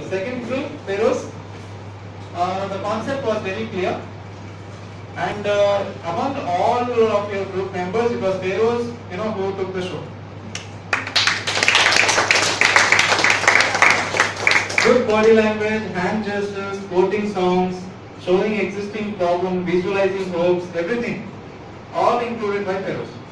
second group, Feroz, the concept was very clear. And among all of your group members, it was Feroz, who took the show. Good body language, hand gestures, quoting songs, showing existing problem, visualizing hopes, everything, all included by Feroz.